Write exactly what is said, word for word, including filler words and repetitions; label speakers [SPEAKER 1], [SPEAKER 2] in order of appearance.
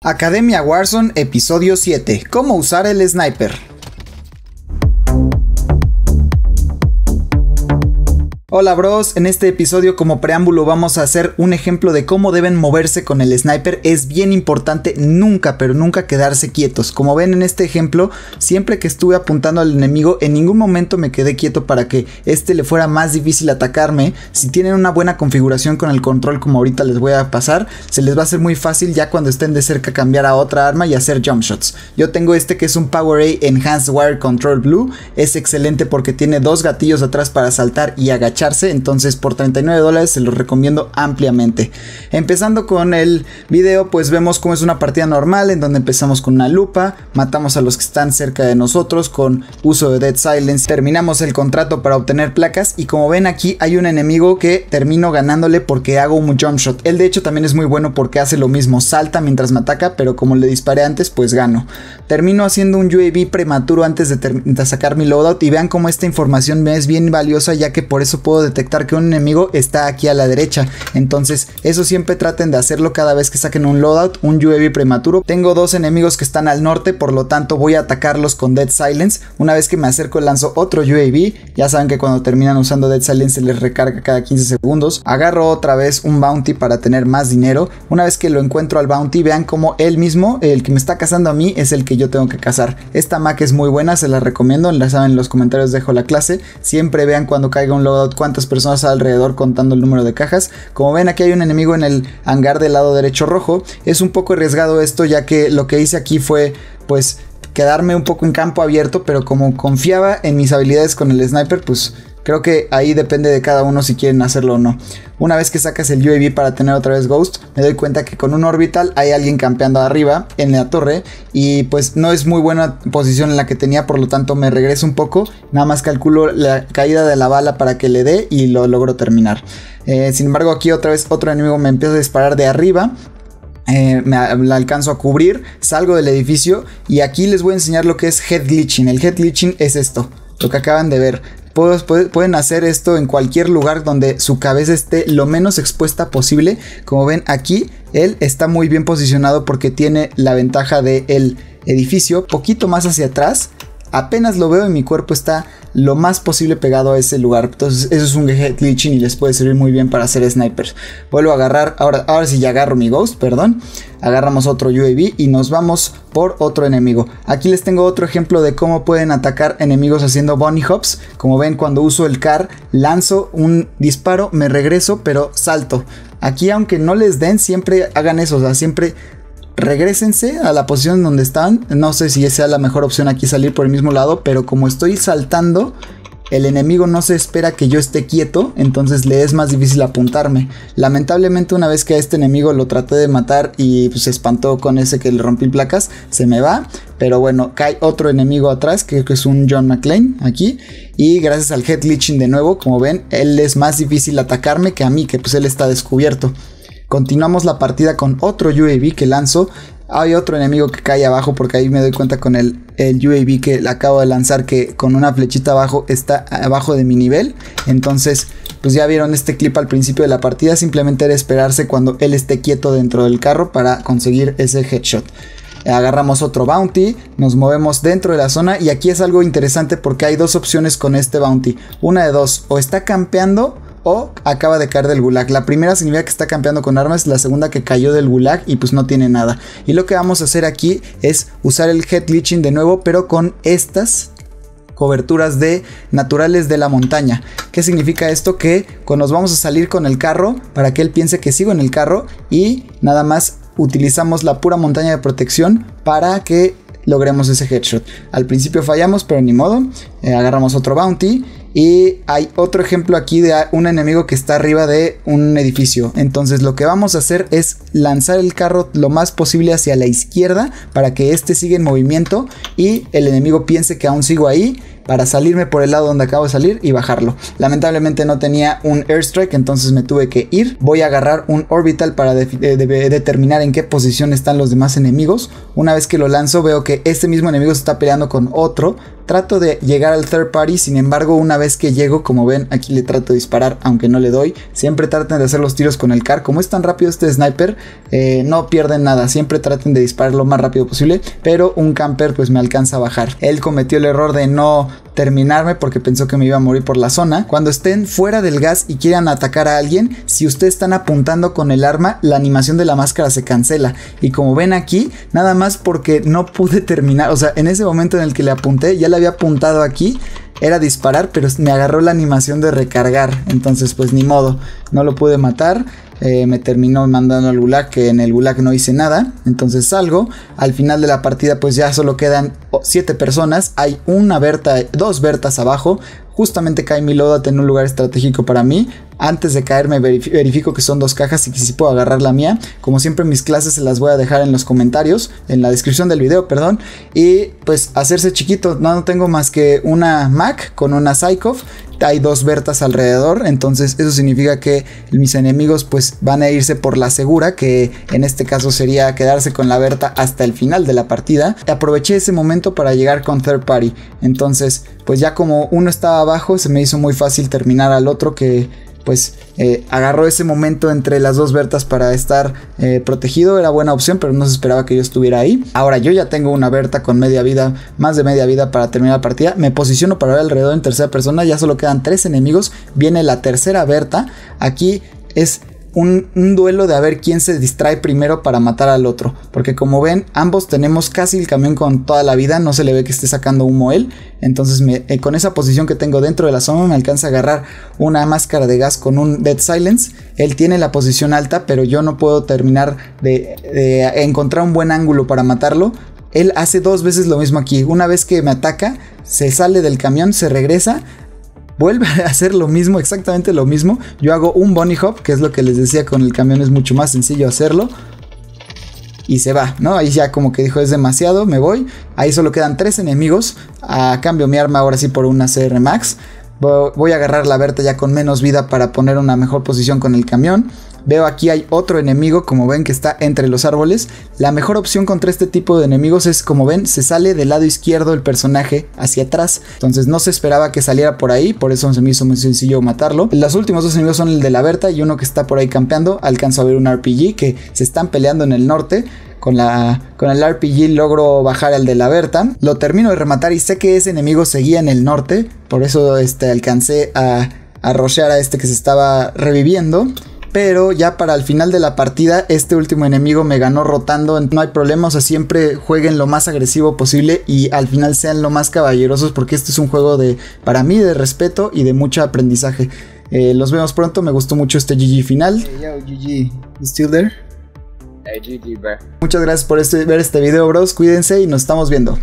[SPEAKER 1] Academia Warzone Episodio siete. ¿Cómo usar el sniper? Hola bros, en este episodio como preámbulo vamos a hacer un ejemplo de cómo deben moverse con el sniper. Es bien importante nunca, pero nunca quedarse quietos. Como ven en este ejemplo, siempre que estuve apuntando al enemigo, en ningún momento me quedé quieto para que este le fuera más difícil atacarme. Si tienen una buena configuración con el control como ahorita les voy a pasar, se les va a hacer muy fácil ya cuando estén de cerca cambiar a otra arma y hacer jump shots. Yo tengo este que es un Power A Enhanced Wire Control Blue. Es excelente porque tiene dos gatillos atrás para saltar y agachar. Entonces por treinta y nueve dólares se los recomiendo ampliamente. Empezando con el video, pues vemos cómo es una partida normal en donde empezamos con una lupa, matamos a los que están cerca de nosotros con uso de Dead Silence, terminamos el contrato para obtener placas y como ven aquí hay un enemigo que termino ganándole porque hago un jump shot. Él de hecho también es muy bueno porque hace lo mismo, salta mientras me ataca, pero como le disparé antes pues gano. Termino haciendo un U A V prematuro antes de, de sacar mi loadout y vean cómo esta información me es bien valiosa ya que por eso puedo detectar que un enemigo está aquí a la derecha. Entonces eso siempre traten de hacerlo cada vez que saquen un loadout, un U A V prematuro. Tengo dos enemigos que están al norte, por lo tanto voy a atacarlos con Dead Silence. Una vez que me acerco lanzo otro U A V. Ya saben que cuando terminan usando Dead Silence se les recarga cada quince segundos. Agarro otra vez un bounty para tener más dinero. Una vez que lo encuentro al bounty, vean como él mismo, el que me está cazando a mí, es el que yo tengo que cazar. Esta Mac es muy buena, se la recomiendo. La saben, en los comentarios dejo la clase. Siempre vean cuando caiga un loadout cuántas personas alrededor contando el número de cajas. Como ven aquí hay un enemigo en el hangar del lado derecho rojo. Es un poco arriesgado esto ya que lo que hice aquí fue pues quedarme un poco en campo abierto, pero como confiaba en mis habilidades con el sniper pues creo que ahí depende de cada uno si quieren hacerlo o no. Una vez que sacas el U A V para tener otra vez Ghost, me doy cuenta que con un orbital hay alguien campeando arriba en la torre y pues no es muy buena posición en la que tenía, por lo tanto me regreso un poco, nada más calculo la caída de la bala para que le dé y lo logro terminar. Eh, sin embargo aquí otra vez otro enemigo me empieza a disparar de arriba. Eh, me la alcanzo a cubrir, salgo del edificio y aquí les voy a enseñar lo que es head glitching. El head glitching es esto, lo que acaban de ver. Pueden hacer esto en cualquier lugar donde su cabeza esté lo menos expuesta posible. Como ven aquí, él está muy bien posicionado porque tiene la ventaja del edificio poquito más hacia atrás. Apenas lo veo y mi cuerpo está lo más posible pegado a ese lugar. Entonces eso es un head glitching y les puede servir muy bien para hacer snipers. Vuelvo a agarrar, ahora, ahora sí ya agarro mi Ghost, perdón. Agarramos otro U A V y nos vamos por otro enemigo. Aquí les tengo otro ejemplo de cómo pueden atacar enemigos haciendo bunny hops. Como ven, cuando uso el car, lanzo un disparo, me regreso, pero salto. Aquí aunque no les den, siempre hagan eso, o sea, siempre regrésense a la posición donde están. No sé si sea la mejor opción aquí salir por el mismo lado, pero como estoy saltando, el enemigo no se espera que yo esté quieto, entonces le es más difícil apuntarme. Lamentablemente una vez que a este enemigo lo traté de matar y pues, se espantó con ese que le rompí placas, se me va. Pero bueno, cae otro enemigo atrás, que es un John McClane aquí. Y gracias al head glitching de nuevo, como ven, él es más difícil atacarme que a mí, que pues él está descubierto. Continuamos la partida con otro U A V que lanzo. Hay otro enemigo que cae abajo porque ahí me doy cuenta con el, el U A V que le acabo de lanzar que con una flechita abajo está abajo de mi nivel. Entonces pues ya vieron este clip al principio de la partida. Simplemente era esperarse cuando él esté quieto dentro del carro para conseguir ese headshot. Agarramos otro bounty, nos movemos dentro de la zona y aquí es algo interesante porque hay dos opciones con este bounty. Una de dos, o está campeando o acaba de caer del gulag. La primera significa que está campeando con armas, la segunda que cayó del gulag y pues no tiene nada. Y lo que vamos a hacer aquí es usar el head glitching de nuevo, pero con estas coberturas de naturales de la montaña. ¿Qué significa esto? Que cuando nos vamos a salir con el carro, para que él piense que sigo en el carro y nada más utilizamos la pura montaña de protección para que logremos ese headshot. Al principio fallamos, pero ni modo. Eh, agarramos otro bounty. Y hay otro ejemplo aquí de un enemigo que está arriba de un edificio. Entonces lo que vamos a hacer es lanzar el carro lo más posible hacia la izquierda para que este siga en movimiento y el enemigo piense que aún sigo ahí. para salirme por el lado donde acabo de salir y bajarlo. Lamentablemente no tenía un airstrike, entonces me tuve que ir. Voy a agarrar un orbital para de de de determinar en qué posición están los demás enemigos. Una vez que lo lanzo veo que este mismo enemigo se está peleando con otro. Trato de llegar al third party, sin embargo una vez que llego, como ven, aquí le trato de disparar aunque no le doy. Siempre traten de hacer los tiros con el C A R. Como es tan rápido este sniper, eh, no pierden nada. Siempre traten de disparar lo más rápido posible, pero un camper pues me alcanza a bajar. Él cometió el error de no terminarme porque pensó que me iba a morir por la zona. Cuando estén fuera del gas y quieran atacar a alguien, si ustedes están apuntando con el arma, la animación de la máscara se cancela. Y como ven aquí, nada más porque no pude terminar, o sea, en ese momento en el que le apunté, ya le había apuntado aquí, era disparar, pero me agarró la animación de recargar. Entonces pues ni modo, no lo pude matar. Eh, me terminó mandando al gulag, que en el gulag no hice nada. Entonces salgo. Al final de la partida pues ya solo quedan siete personas. Hay una Berta, dos Bertas abajo. Justamente cae mi loadout en un lugar estratégico para mí. Antes de caerme verif verifico que son dos cajas y que sí puedo agarrar la mía. Como siempre mis clases se las voy a dejar en los comentarios, en la descripción del video, perdón. Y pues hacerse chiquito, no, no tengo más que una Mac con una Psychoff. Hay dos Bertas alrededor, entonces eso significa que mis enemigos pues van a irse por la segura, que en este caso sería quedarse con la Berta hasta el final de la partida. Aproveché ese momento para llegar con third party, entonces pues ya como uno estaba abajo se me hizo muy fácil terminar al otro, que pues eh, agarró ese momento entre las dos Bertas para estar eh, protegido. Era buena opción, pero no se esperaba que yo estuviera ahí. Ahora yo ya tengo una Berta con media vida, más de media vida para terminar la partida. Me posiciono para ver alrededor en tercera persona. Ya solo quedan tres enemigos. Viene la tercera Berta. Aquí es Un, un duelo de a ver quién se distrae primero para matar al otro, porque como ven ambos tenemos casi el camión con toda la vida, no se le ve que esté sacando humo él. Entonces me, eh, con esa posición que tengo dentro de la zona me alcanza a agarrar una máscara de gas con un Dead Silence. Él tiene la posición alta, pero yo no puedo terminar de, de encontrar un buen ángulo para matarlo. Él hace dos veces lo mismo aquí. Una vez que me ataca, se sale del camión, se regresa, vuelve a hacer lo mismo, exactamente lo mismo. Yo hago un bunny hop, que es lo que les decía, con el camión es mucho más sencillo hacerlo. Y se va, ¿no? Ahí ya como que dijo es demasiado, me voy. Ahí solo quedan tres enemigos. A cambio mi arma ahora sí por una C R Max. Voy a agarrar la Berta ya con menos vida para poner una mejor posición con el camión. Veo aquí hay otro enemigo, como ven, que está entre los árboles. La mejor opción contra este tipo de enemigos es, como ven, se sale del lado izquierdo el personaje hacia atrás. Entonces no se esperaba que saliera por ahí, por eso se me hizo muy sencillo matarlo. Los últimos dos enemigos son el de la Berta y uno que está por ahí campeando. Alcanzo a ver un R P G que se están peleando en el norte. Con, la, con el R P G logro bajar al de la Berta. Lo termino de rematar y sé que ese enemigo seguía en el norte. Por eso este, alcancé a, a rushear a este que se estaba reviviendo. Pero ya para el final de la partida este último enemigo me ganó rotando. No hay problema, o sea, siempre jueguen lo más agresivo posible y al final sean lo más caballerosos, porque este es un juego de, para mí, de respeto y de mucho aprendizaje. Eh, los vemos pronto, me gustó mucho este G G final. Hey, yo, G G, you still there?
[SPEAKER 2] Hey, G G, bro.
[SPEAKER 1] Muchas gracias por este, ver este video, bros, cuídense y nos estamos viendo.